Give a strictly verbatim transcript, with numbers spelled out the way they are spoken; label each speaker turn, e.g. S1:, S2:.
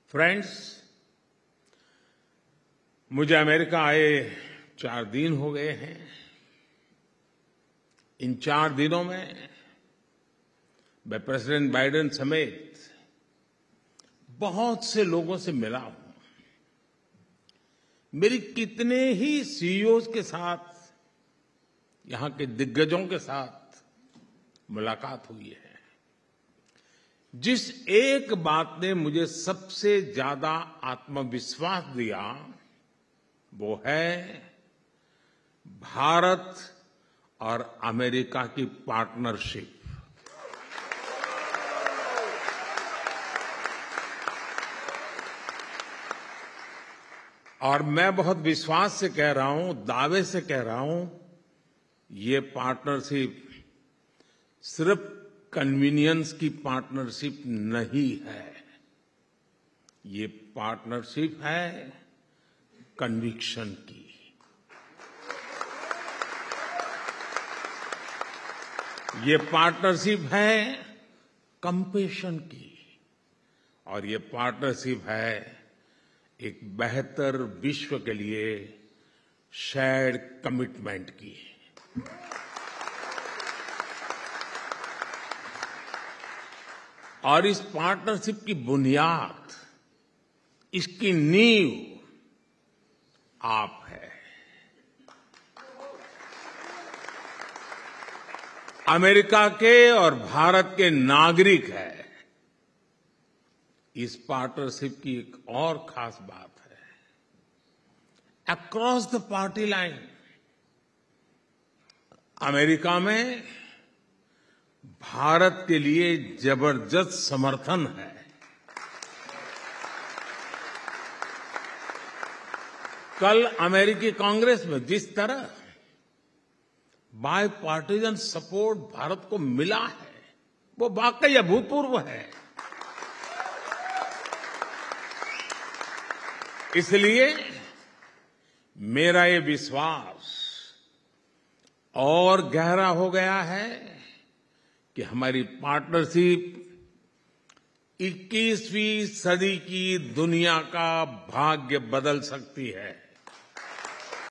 S1: Friends, मुझे America आए चार दिन हो गए हैं। इन चार दिनों में मैं प्रेसिडेंट बाइडेन समेत बहुत से लोगों से मिला हूं। मेरी कितने ही सीईओज के साथ, यहां के दिग्गजों के साथ मुलाकात हुई है। जिस एक बात ने मुझे सबसे ज्यादा आत्मविश्वास दिया वो है भारत और अमेरिका की पार्टनरशिप। और मैं बहुत विश्वास से कह रहा हूं, दावे से कह रहा हूं, ये पार्टनरशिप सिर्फ कन्वीनियंस की पार्टनरशिप नहीं है, ये पार्टनरशिप है कन्विक्शन की। ये पार्टनरशिप है कंपैशन की, और ये पार्टनरशिप है एक बेहतर विश्व के लिए शेयर्ड कमिटमेंट की। और इस पार्टनरशिप की बुनियाद, इसकी नींव आप है। अमेरिका के और भारत के नागरिक है। इस पार्टनरशिप की एक और खास बात है, across the party line America में भारत के लिए जबरदस्त समर्थन है। कल अमेरिकी कांग्रेस में जिस तरह बाय पार्टीजन सपोर्ट भारत को मिला है, वो वाकई अभूतपूर्व है। इसलिए मेरा ये विश्वास और गहरा हो गया है कि हमारी पार्टनरशिप इक्कीसवीं सदी की दुनिया का भाग्य बदल सकती है।